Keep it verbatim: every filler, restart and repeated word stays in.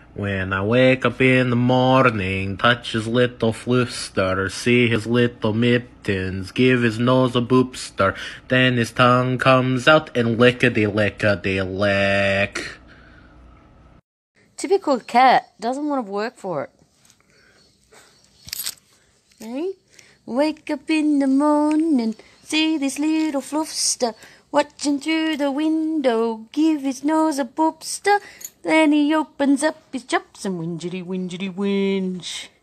When I wake up in the morning, touch his little floofster, see his little mittens, give his nose a boopster, then his tongue comes out and lickety-lickety-lick. Typical cat, doesn't want to work for it. Ready? Wake up in the morning, see this little floofster watching through the window, give his nose a boopster, then he opens up his chops and whingy whingy whinge.